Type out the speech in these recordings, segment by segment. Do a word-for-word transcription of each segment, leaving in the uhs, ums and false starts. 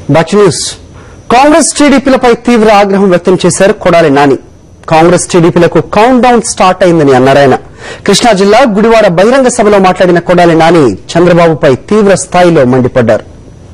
Back news. Congress టీడీపీలపై తీవ్ర ఆగ్రహం వ్యక్తం చేశారు కొడాలినాని. కాంగ్రెస్ టీడీపీలకు కౌంట్ డౌన్ స్టార్ట్ అయిందని అన్నారాయన. కృష్ణా జిల్లా గుడివాడ బహిరంగ సభలో మాట్లాడిన కొడాలినాని చంద్రబాబుపై తీవ్ర స్థాయిలో మండిపడ్డారు.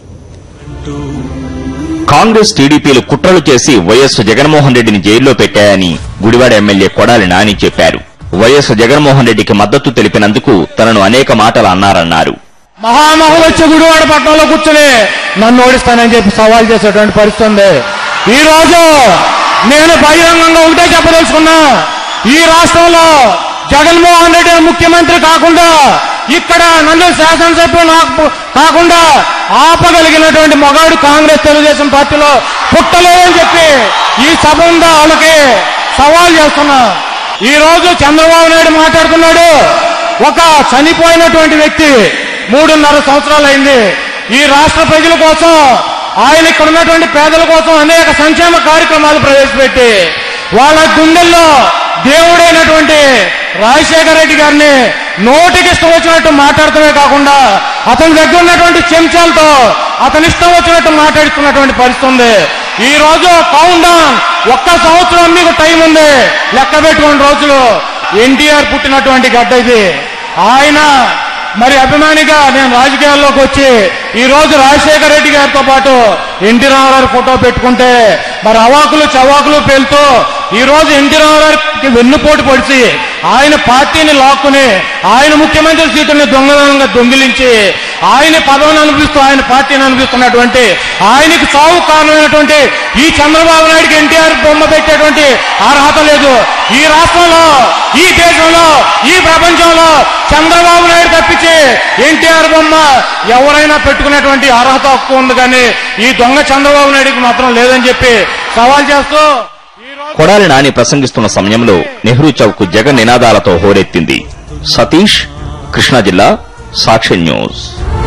కాంగ్రెస్ టీడీపీలు కుట్రలు చేసి వైఎస్ జగన్మోహన్ రెడ్డిని జైల్లో పెట్టాయని గుడివాడ ఎమ్మెల్యే కొడాలినాని చెప్పారు. వైఎస్ జగన్మోహన్ రెడ్డికి మద్దతు తెలిపినందుకు తనను అనేక మాటలు అన్నారన్నారు. మహామహులు వచ్చి గుడివాడ పట్టణంలో కూర్చొని నన్ను ఓడిస్తానని చెప్పి సవాల్ చేసేటువంటి పరిస్థితి ఉంది. ఈ రోజు నేను బహిరంగంగా ఒకటే చెప్పదలుచుకున్నా, ఈ రాష్ట్రంలో జగన్మోహన్ రెడ్డి ముఖ్యమంత్రి కాకుండా, ఇక్కడ నన్ను శాసనసభ్యులు కాకుండా ఆపగలిగినటువంటి మగాడు కాంగ్రెస్ తెలుగుదేశం పార్టీలో పుట్టలేదని చెప్పి ఈ సభ ఉందా వాళ్ళకి సవాల్ చేస్తున్నా. ఈ రోజు చంద్రబాబు నాయుడు మాట్లాడుతున్నాడు. ఒక చనిపోయినటువంటి వ్యక్తి మూడున్నర సంవత్సరాలు అయింది. ఈ రాష్ట్ర ప్రజల కోసం, ఆయన ఇక్కడ ఉన్నటువంటి పేదల కోసం అనేక సంక్షేమ కార్యక్రమాలు ప్రవేశపెట్టి వాళ్ళ గుండెల్లో దేవుడైనటువంటి రాజశేఖర రెడ్డి గారిని నోటికి ఇష్టం వచ్చినట్టు మాట్లాడటమే కాకుండా అతని దగ్గర ఉన్నటువంటి చెంచాలతో అతని ఇష్టం వచ్చినట్టు మాట్లాడుతున్నటువంటి పరిస్థితి ఉంది. ఈ రోజు కౌంట్ డౌన్ ఒక్క సంవత్సరం మీకు టైం ఉంది, లెక్క పెట్టుకున్న రోజులు. ఎన్టీఆర్ పుట్టినటువంటి గడ్డ ఇది. ఆయన మరి అభిమానిగా నేను రాజకీయాల్లోకి వచ్చి ఈ రోజు రాజశేఖర రెడ్డి గారితో పాటు ఎన్టీ రామారావు ఫోటో పెట్టుకుంటే మరి అవాకులు చవాకులు పేలుతూ ఈ రోజు ఎన్టీ రామారావుకి వెన్నుపోటు పొడిచి ఆయన పార్టీని లాక్కుని ఆయన ముఖ్యమంత్రి సీటుని దొంగదనంగా దొంగిలించి ఆయన పదవిని అనిపిస్తూ ఆయన పార్టీని అనిపిస్తున్నటువంటి ఆయనకు సాగు కారణమైనటువంటి ఈ చంద్రబాబు నాయుడికి ఎన్టీఆర్ బొమ్మ పెట్టేటువంటి అర్హత లేదు. ఈ రాష్ట్రంలో, ఈ దేశంలో, ఈ ప్రపంచంలో చంద్రబాబు నాయుడు తప్పించి ఎన్టీఆర్ బొమ్మ ఎవరైనా పెట్టుకునేటువంటి అర్హత హక్కు ఉంది, కానీ ఈ దొంగ చంద్రబాబు నాయుడికి మాత్రం లేదని చెప్పి సవాల్ చేస్తూ కొడాలినాని ప్రసంగిస్తున్న సమయంలో నెహ్రూ చౌక్ జగన్ నినాదాలతో హోరెత్తింది. సతీష్, కృష్ణా జిల్లా, సాక్షి న్యూస్.